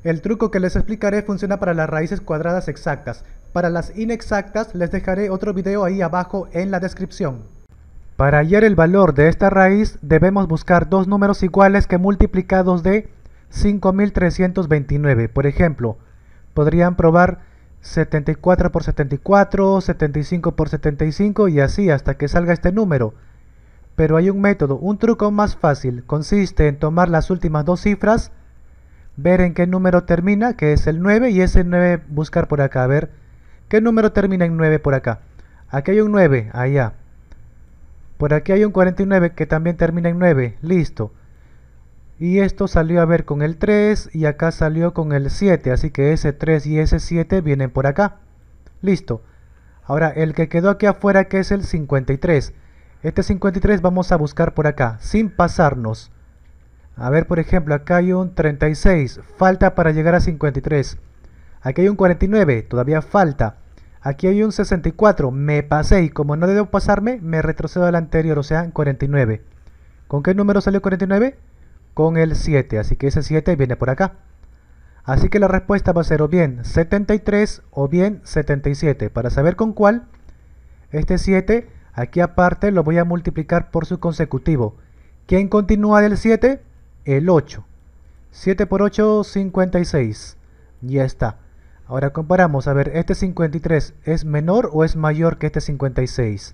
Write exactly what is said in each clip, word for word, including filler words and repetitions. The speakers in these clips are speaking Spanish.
El truco que les explicaré funciona para las raíces cuadradas exactas. Para las inexactas les dejaré otro video ahí abajo en la descripción. Para hallar el valor de esta raíz debemos buscar dos números iguales que multiplicados de cinco mil trescientos veintinueve. Por ejemplo, podrían probar setenta y cuatro por setenta y cuatro, setenta y cinco por setenta y cinco y así hasta que salga este número. Pero hay un método, un truco más fácil. Consiste en tomar las últimas dos cifras, ver en qué número termina, que es el nueve, y ese nueve buscar por acá. A ver, ¿qué número termina en nueve por acá? Aquí hay un nueve, allá. Por aquí hay un cuarenta y nueve que también termina en nueve, listo. Y esto salió a ver con el tres y acá salió con el siete, así que ese tres y ese siete vienen por acá. Listo. Ahora el que quedó aquí afuera, que es el cincuenta y tres. Este cincuenta y tres vamos a buscar por acá, sin pasarnos. A ver, por ejemplo, acá hay un treinta y seis, falta para llegar a cincuenta y tres. Aquí hay un cuarenta y nueve, todavía falta. Aquí hay un sesenta y cuatro, me pasé y como no debo pasarme, me retrocedo al anterior, o sea, en cuarenta y nueve. ¿Con qué número salió cuarenta y nueve? Con el siete, así que ese siete viene por acá. Así que la respuesta va a ser o bien setenta y tres o bien setenta y siete. Para saber con cuál, este siete, aquí aparte lo voy a multiplicar por su consecutivo. ¿Quién continúa del siete? El ocho. siete por ocho, cincuenta y seis. Ya está. Ahora comparamos, a ver, ¿este cincuenta y tres es menor o es mayor que este cincuenta y seis?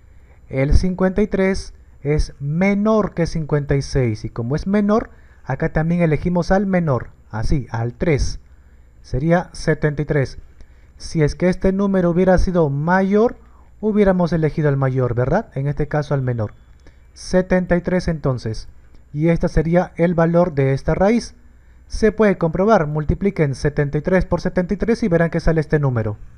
El cincuenta y tres es menor que cincuenta y seis, y como es menor, acá también elegimos al menor, así, al tres. Sería setenta y tres. Si es que este número hubiera sido mayor, hubiéramos elegido al mayor, ¿verdad? En este caso al menor. setenta y tres entonces. Y este sería el valor de esta raíz. Se puede comprobar, multipliquen setenta y tres por setenta y tres y verán que sale este número.